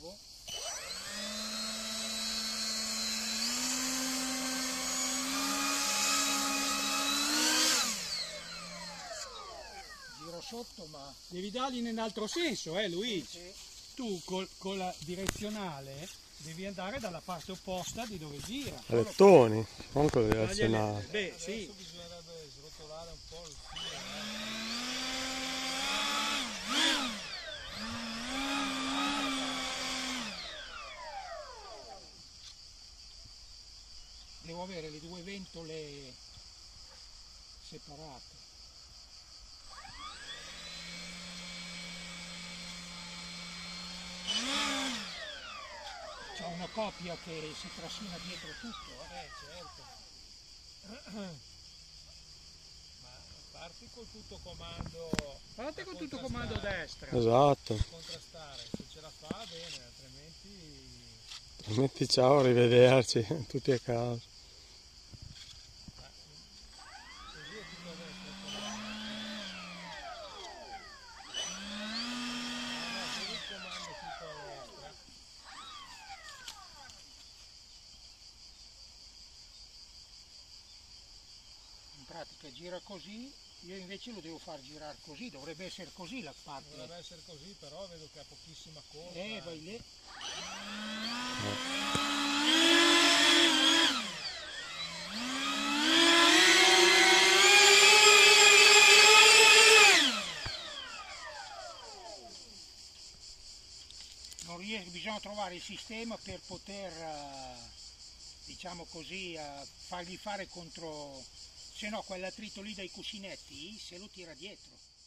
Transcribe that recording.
nuovo. Giro sotto, ma devi dargli nell'altro senso, Luigi. sì. Tu con la direzionale devi andare dalla parte opposta di dove gira. Rettoni, non con la direzionale. Beh, sì. Adesso bisognerebbe srotolare un po' il filo. Devo avere le due ventole separate. C'è una coppia che si trascina dietro tutto. Certo. Ma parti col tutto comando. Parte con tutto comando a destra. Esatto. Contrastare, se ce la fa bene, altrimenti. Metti ciao, arrivederci, tutti a casa. Così è tutto a destra. Così il comando è tutto a destra. In pratica gira così, io invece lo devo far girare così, dovrebbe essere così la parte. Dovrebbe essere così, però vedo che ha pochissima corsa. Vai lì. Non riesco, bisogna trovare il sistema per poter, diciamo così, fargli fare contro, se no quell'attrito lì dai cuscinetti se lo tira dietro.